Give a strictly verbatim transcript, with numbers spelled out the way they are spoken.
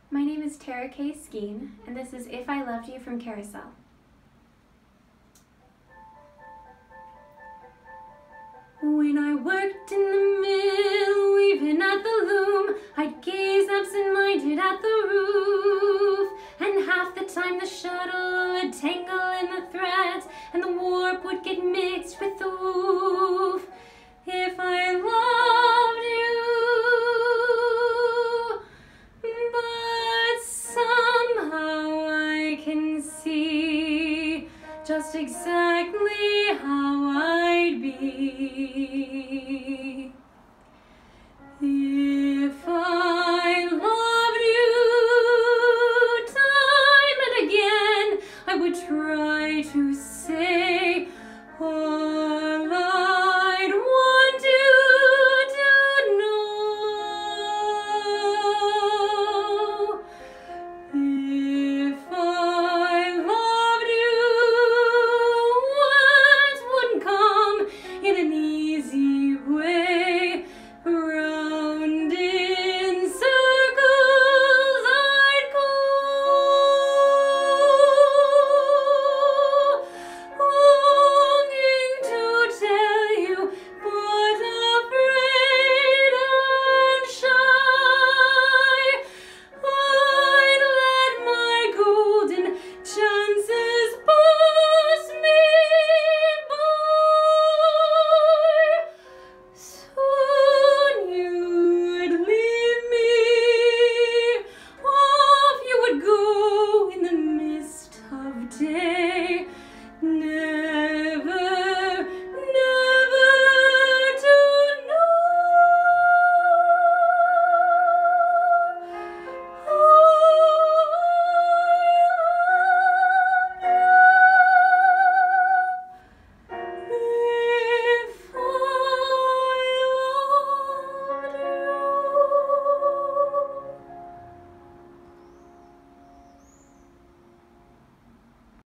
My name is Tara K. Skeen, and this is If I Loved You from Carousel. When I worked in the mill, weaving at the loom, I'd gaze absent-minded at the roof, and half the time the shuttle would tangle in the threads, and the warp would get mixed with the woof. If I loved you, but somehow I can see just exactly how